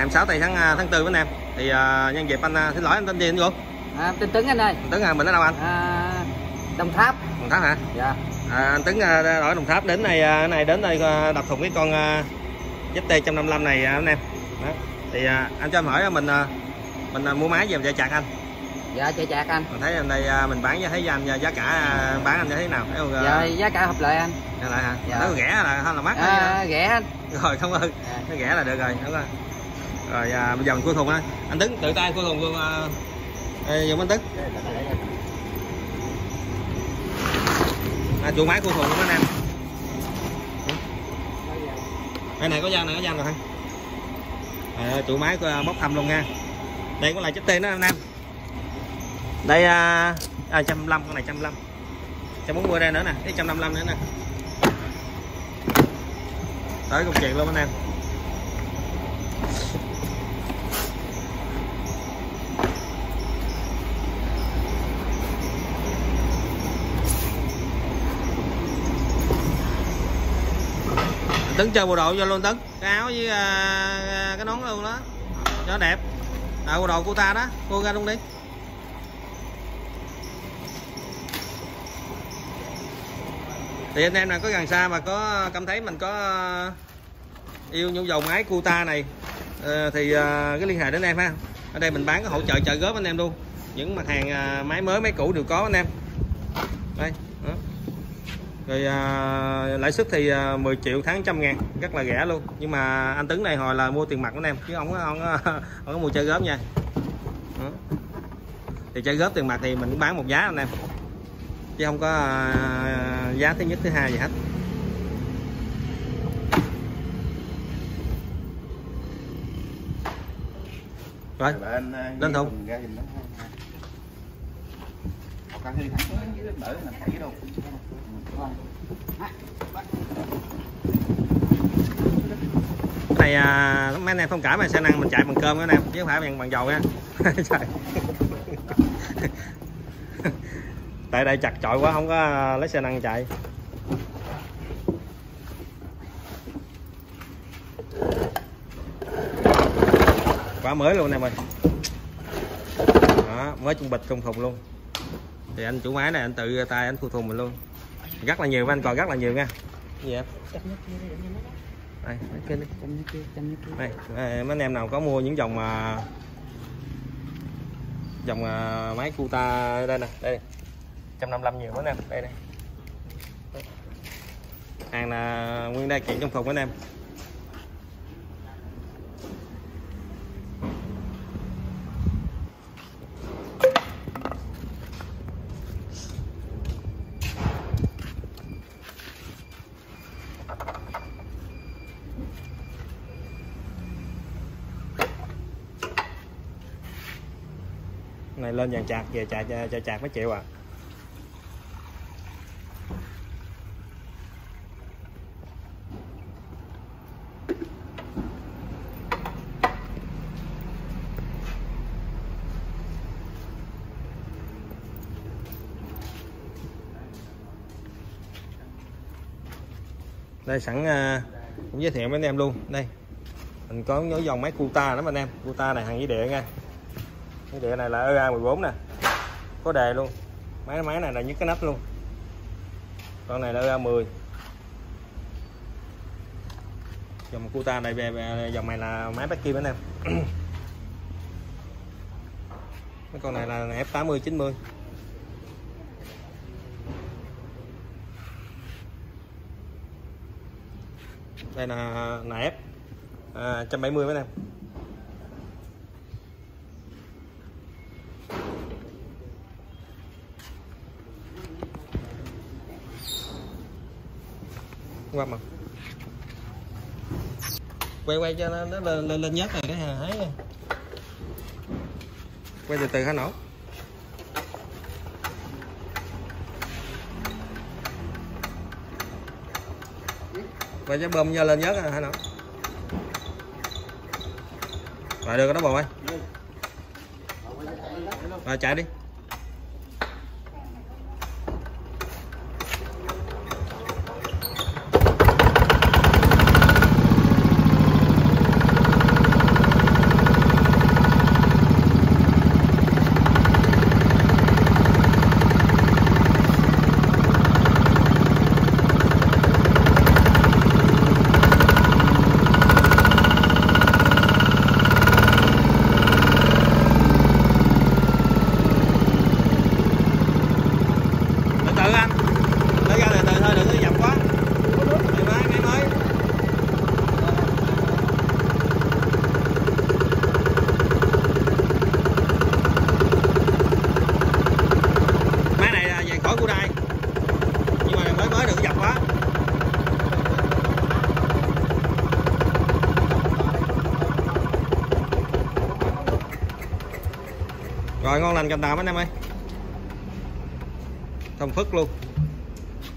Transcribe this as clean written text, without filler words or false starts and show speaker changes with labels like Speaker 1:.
Speaker 1: 26 tây tháng 4 anh em. Thì nhân dịp anh xin lỗi anh tên gì anh Vũ?
Speaker 2: Tên Tuấn anh ơi.
Speaker 1: Tuấn mình ở đâu anh?
Speaker 2: Đồng Tháp.
Speaker 1: Đồng Tháp hả? Dạ. Anh Tuấn ở Đồng Tháp đến này đến đây đập thùng cái con ZT155 này anh em. Đó. Thì anh cho em hỏi mình mua máy về chạy chạc anh.
Speaker 2: Dạ chạy chạc anh.
Speaker 1: Mình thấy anh đây mình bán thấy anh giá cả bán anh như thế nào? Thấy không?
Speaker 2: Dạ giá cả hợp lại anh.
Speaker 1: Hợp lại hả?
Speaker 2: Dạ.
Speaker 1: Nó rẻ là mắc?
Speaker 2: Rẻ anh.
Speaker 1: Rồi cảm ơn. Nó rẻ là được rồi. Đúng rồi. Rồi bây giờ mình cua thùng thôi. Anh Tuấn tự tay cua thùng luôn. Dùng anh Tuấn. Chủ máy cua thùng luôn anh em. Đây này có dao rồi ha. Chủ máy bóc thăm luôn nha. Đây có là chất tên đó anh em. Đây 150, con này 150. 140 đây nữa nè, cái 155 nữa nè. Tới công chuyện luôn anh em. Tấn chơi bộ đồ cho luôn Tấn, cái áo với cái nón luôn đó cho đẹp. Bộ đồ của ta đó, cô ra luôn đi. Thì anh em nào có gần xa mà có cảm thấy mình có yêu nhu dầu máy Cuta này thì cái liên hệ đến em ha. Ở đây mình bán có hỗ trợ trợ góp anh em luôn. Những mặt hàng máy mới máy cũ đều có anh em. Đây. Đó. Rồi lãi suất thì 10 triệu tháng 100.000, rất là rẻ luôn. Nhưng mà anh Tuấn này hồi là mua tiền mặt anh em chứ không có mua chơi góp nha. Đó. Thì chơi góp tiền mặt thì mình cũng bán một giá anh em, chứ không có giá thứ nhất thứ hai gì hết. Rồi lên thùng. Cái này mấy anh em thông cảm mà xe năng mình chạy bằng cơm đó anh em, chứ không phải bằng dầu nha. Tại đây chặt chội quá không có lấy xe năng chạy. Quá mới luôn anh em ơi. Đó, mới trung bịch trong thùng luôn. Thì anh chủ máy này anh tự tay anh thu thùng mình luôn. Rất là nhiều, anh còn rất là nhiều nha. Cái gì em? Đây, mấy đây, mấy anh em nào có mua những dòng máy Cuta đây nè, đây 155 nhiều anh em, đây. Hàng là nguyên đa kiện trong thùng anh em. Này lên dàn chạc về chạc mấy triệu à. Đây sẵn cũng giới thiệu với anh em luôn. Đây mình có những dòng máy Cuta đó anh em. Cuta này hàng dây điện nha. Cái địa này là EA14 nè, có đề luôn. Máy này là những cái nắp luôn. Con này là EA10. Dòng Cuta này về dòng này là máy bắt kim anh em. Mấy con này là F80 90. Đây là F 170 mấy em. Qua mà quay cho nó lên nhớt này cái hái này. Quay từ từ hả nổ. Quay cho bơm cho lên nhớt hả nổ. Rồi được nó bò ơi. Rồi chạy đi. dập quá. Rồi ngon lành cành đào anh em ơi, thông phức luôn.